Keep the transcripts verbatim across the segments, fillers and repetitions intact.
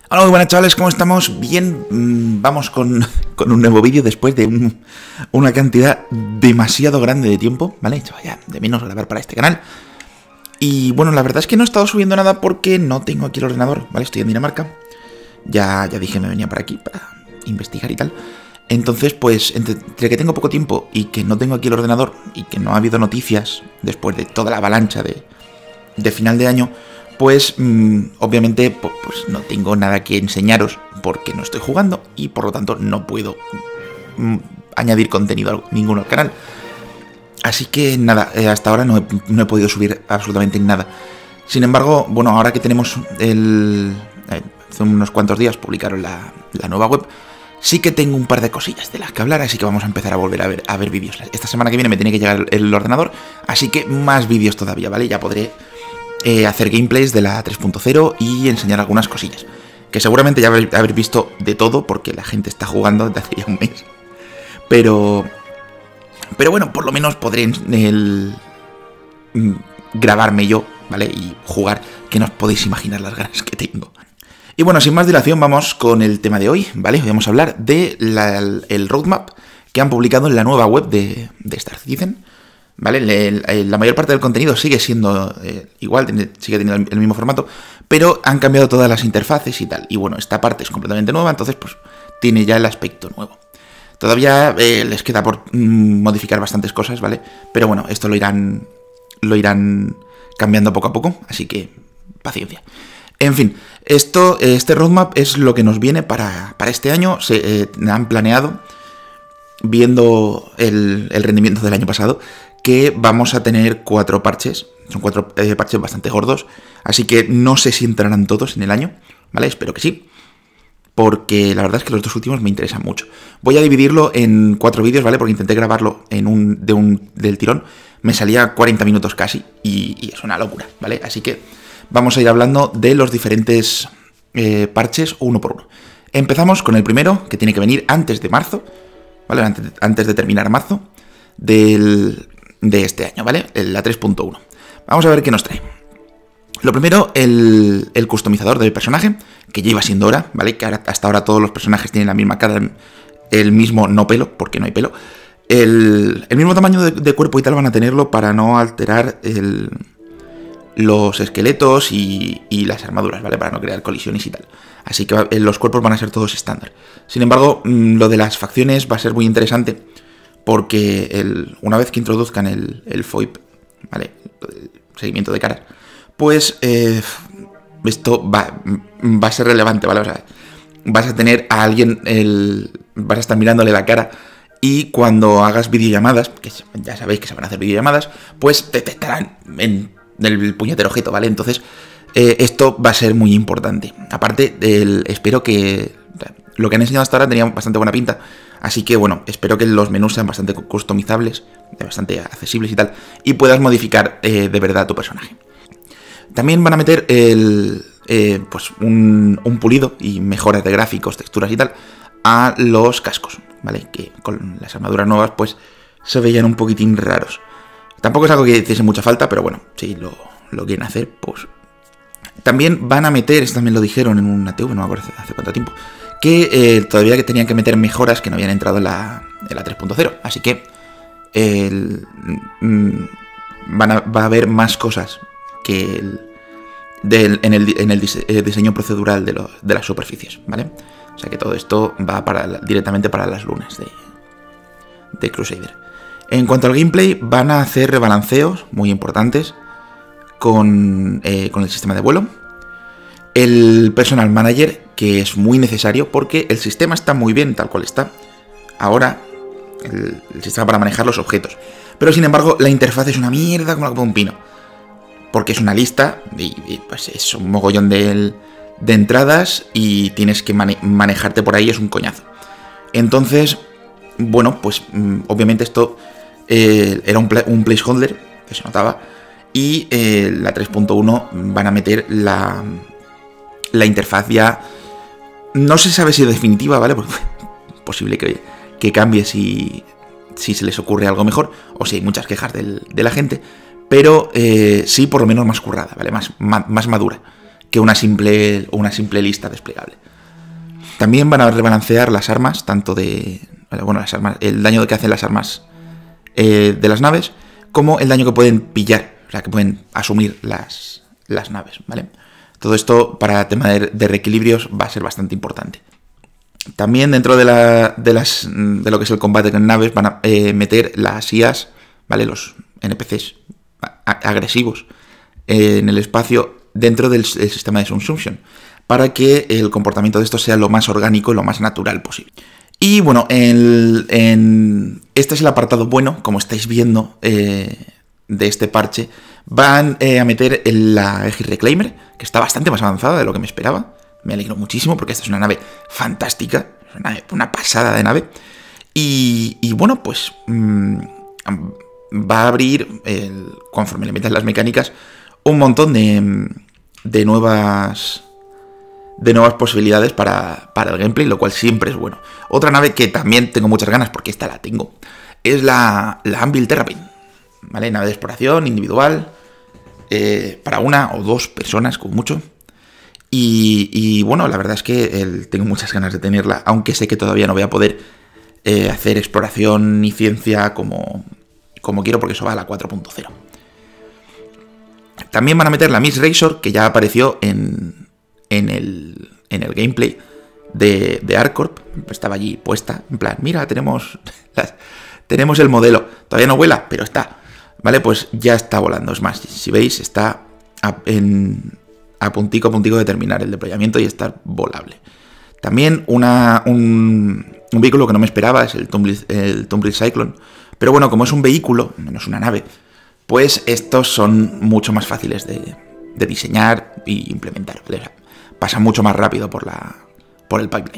Hola, muy buenas chavales, ¿cómo estamos? Bien, mmm, vamos con, con un nuevo vídeo después de un, una cantidad demasiado grande de tiempo, ¿vale? He hecho ya de menos grabar para este canal. Y bueno, la verdad es que no he estado subiendo nada porque no tengo aquí el ordenador, ¿vale? Estoy en Dinamarca. Ya, ya dije me venía para aquí para investigar y tal. Entonces, pues, entre, entre que tengo poco tiempo y que no tengo aquí el ordenador y que no ha habido noticias después de toda la avalancha de, de final de año, pues mmm, obviamente pues no tengo nada que enseñaros porque no estoy jugando y por lo tanto no puedo mmm, añadir contenido ninguno al canal. Así que nada, eh, hasta ahora no he, no he podido subir absolutamente nada. Sin embargo, bueno, ahora que tenemos el... Eh, hace unos cuantos días publicaron la, la nueva web, sí que tengo un par de cosillas de las que hablar, así que vamos a empezar a volver a ver, a ver vídeos. Esta semana que viene me tiene que llegar el, el ordenador, así que más vídeos todavía, ¿vale? Ya podré eh, hacer gameplays de la tres punto cero y enseñar algunas cosillas. Que seguramente ya habréis haber visto de todo, porque la gente está jugando desde hace ya un mes. Pero... Pero bueno, por lo menos podré el, grabarme yo, ¿vale? Y jugar, que no os podéis imaginar las ganas que tengo. Y bueno, sin más dilación, vamos con el tema de hoy, ¿vale? Hoy vamos a hablar de la, el roadmap que han publicado en la nueva web de, de Star Citizen, ¿vale? Le, le, la mayor parte del contenido sigue siendo eh, igual, sigue teniendo el, el mismo formato, pero han cambiado todas las interfaces y tal. Y bueno, esta parte es completamente nueva, entonces pues tiene ya el aspecto nuevo. Todavía eh, les queda por mm, modificar bastantes cosas, ¿vale? Pero bueno, esto lo irán, lo irán cambiando poco a poco, así que paciencia. En fin, esto, este roadmap es lo que nos viene para, para este año. Se eh, han planeado, viendo el, el rendimiento del año pasado, que vamos a tener cuatro parches. Son cuatro eh, parches bastante gordos, así que no sé si entrarán todos en el año, ¿vale? Espero que sí, porque la verdad es que los dos últimos me interesan mucho. Voy a dividirlo en cuatro vídeos, ¿vale? Porque intenté grabarlo en un, de un, del tirón. Me salía cuarenta minutos casi y, y es una locura, ¿vale? Así que vamos a ir hablando de los diferentes eh, parches uno por uno. Empezamos con el primero, que tiene que venir antes de marzo, ¿vale? Antes, antes de terminar marzo del, de este año, ¿vale? La tres punto uno. Vamos a ver qué nos trae. Lo primero, el, el customizador del personaje, que ya iba siendo hora, ¿vale? Que ahora, hasta ahora todos los personajes tienen la misma cara, el mismo no pelo, porque no hay pelo. El, el mismo tamaño de, de cuerpo y tal van a tenerlo para no alterar el, los esqueletos y, y las armaduras, ¿vale? Para no crear colisiones y tal. Así que los cuerpos van a ser todos estándar. Sin embargo, lo de las facciones va a ser muy interesante, porque el, una vez que introduzcan el, el F O I P, ¿vale? El seguimiento de caras, pues eh, esto va, va a ser relevante, ¿vale? O sea, vas a tener a alguien, el, vas a estar mirándole la cara y cuando hagas videollamadas, que ya sabéis que se van a hacer videollamadas, pues te detectarán en el puñetero objeto, ¿vale? Entonces, eh, esto va a ser muy importante. Aparte, el, espero que lo que han enseñado hasta ahora tenía bastante buena pinta, así que bueno, espero que los menús sean bastante customizables, bastante accesibles y tal, y puedas modificar eh, de verdad tu personaje. También van a meter el, eh, pues un, un pulido y mejoras de gráficos, texturas y tal a los cascos, ¿vale? Que con las armaduras nuevas pues se veían un poquitín raros. Tampoco es algo que hiciese mucha falta, pero bueno, si lo, lo quieren hacer, pues... También van a meter, esto también lo dijeron en una T V, no me acuerdo hace cuánto tiempo, que eh, todavía que tenían que meter mejoras que no habían entrado en la, en la tres punto cero. Así que el, mm, van a, va a haber más cosas que el, del, en, el, en el dise, eh, diseño procedural de, lo, de las superficies, ¿vale? O sea que todo esto va para, directamente para las lunas de, de Crusader. En cuanto al gameplay, van a hacer rebalanceos muy importantes con, eh, con el sistema de vuelo. El Personal Manager, que es muy necesario porque el sistema está muy bien tal cual está ahora, el, el sistema para manejar los objetos. Pero sin embargo, la interfaz es una mierda como la copa de un pino, porque es una lista y, y pues es un mogollón de, de entradas y tienes que mane manejarte por ahí, es un coñazo. Entonces, bueno, pues obviamente esto eh, era un, un placeholder que se notaba, y eh, la tres punto uno van a meter la, la interfaz ya, no se sabe si definitiva, ¿vale? Porque es posible que, que cambie si, si se les ocurre algo mejor o si hay muchas quejas del, de la gente, pero eh, sí por lo menos más currada, ¿vale? Más, más, más madura que una simple, una simple lista desplegable. También van a rebalancear las armas, tanto de... Bueno, las armas, el daño que hacen las armas eh, de las naves, como el daño que pueden pillar, o sea, que pueden asumir las, las naves, ¿vale? Todo esto para tema de, de reequilibrios va a ser bastante importante. También dentro de, la, de, las, de lo que es el combate con naves van a eh, meter las I As, ¿vale? Los N P Cs agresivos eh, en el espacio dentro del, del sistema de Subsumption, para que el comportamiento de estos sea lo más orgánico y lo más natural posible. Y bueno, el, en, este es el apartado bueno, como estáis viendo, eh, de este parche. Van eh, a meter la Aegis Reclaimer, que está bastante más avanzada de lo que me esperaba. Me alegro muchísimo porque esta es una nave fantástica, una, nave, una pasada de nave. Y, y bueno, pues mmm, va a abrir, el, conforme le metan las mecánicas, un montón de, de nuevas... de nuevas posibilidades para, para el gameplay, lo cual siempre es bueno. Otra nave que también tengo muchas ganas, porque esta la tengo, es la, la Anvil Terrapin, ¿vale? Nave de exploración individual, eh, para una o dos personas, como mucho. Y, y bueno, la verdad es que el, tengo muchas ganas de tenerla, aunque sé que todavía no voy a poder eh, hacer exploración ni ciencia como, como quiero, porque eso va a la cuatro punto cero. También van a meter la Miss Razor, que ya apareció en... En el, en el gameplay de, de ArcCorp. Estaba allí puesta, en plan, mira, tenemos las, tenemos el modelo, todavía no vuela, pero está, ¿vale? Pues ya está volando, es más, si veis, está a, en, a puntico a puntico de terminar el deployamiento y estar volable. También una, un, un vehículo que no me esperaba es el Tumblr, el Tumblr Cyclone, pero bueno, como es un vehículo, no es una nave, pues estos son mucho más fáciles de, de diseñar e implementar, ¿vale? Pasa mucho más rápido por, la, por el pipeline.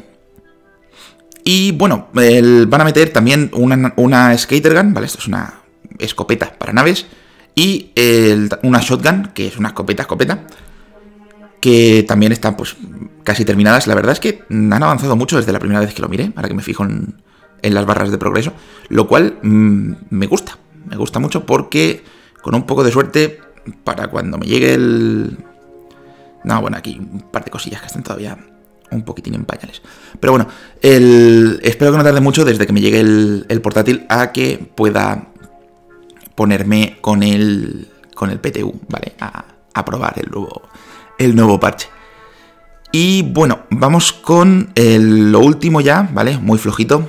Y bueno, el, van a meter también una, una Skatergun, ¿vale? Esto es una escopeta para naves. Y el, una Shotgun, que es una escopeta, escopeta, que también están pues casi terminadas. La verdad es que han avanzado mucho desde la primera vez que lo miré, ahora que me fijo en, en las barras de progreso. Lo cual mmm, me gusta, me gusta mucho porque con un poco de suerte, para cuando me llegue el... No, bueno, aquí un par de cosillas que están todavía un poquitín en pañales. Pero bueno, el... espero que no tarde mucho desde que me llegue el, el portátil a que pueda ponerme con el, con el P T U, ¿vale? A, a probar el nuevo, el nuevo parche. Y bueno, vamos con el, lo último ya, ¿vale? Muy flojito.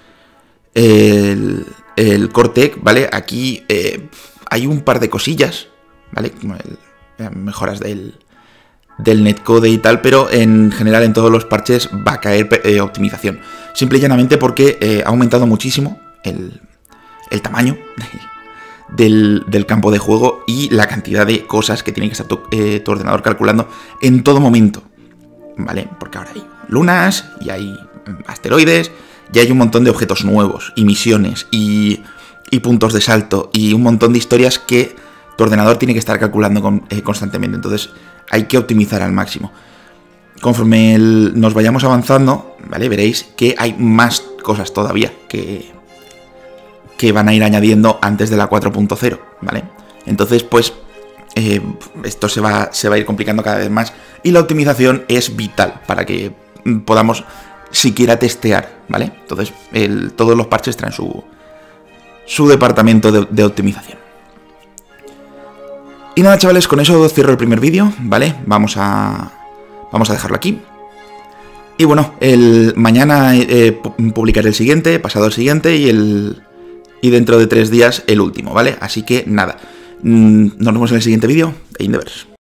El, el Cortec, ¿vale? Aquí eh, hay un par de cosillas, ¿vale? El, mejoras del... del netcode y tal, pero en general en todos los parches va a caer eh, optimización. Simple y llanamente porque eh, ha aumentado muchísimo el, el tamaño del, del campo de juego y la cantidad de cosas que tiene que estar tu, eh, tu ordenador calculando en todo momento, ¿vale? Porque ahora hay lunas y hay asteroides y hay un montón de objetos nuevos y misiones y, y puntos de salto y un montón de historias que tu ordenador tiene que estar calculando con, eh, constantemente. Entonces hay que optimizar al máximo. Conforme el, nos vayamos avanzando, ¿vale? Veréis que hay más cosas todavía que, que van a ir añadiendo antes de la cuatro punto cero, ¿vale? Entonces, pues, eh, esto se va, se va a ir complicando cada vez más y la optimización es vital para que podamos siquiera testear, ¿vale? Entonces, el, todos los parches traen su, su departamento de, de optimización. Y nada, chavales, con eso cierro el primer vídeo, ¿vale? Vamos a, vamos a dejarlo aquí. Y bueno, el, mañana eh, publicaré el siguiente, pasado el siguiente y, el, y dentro de tres días el último, ¿vale? Así que nada, nos vemos en el siguiente vídeo de Indeverse.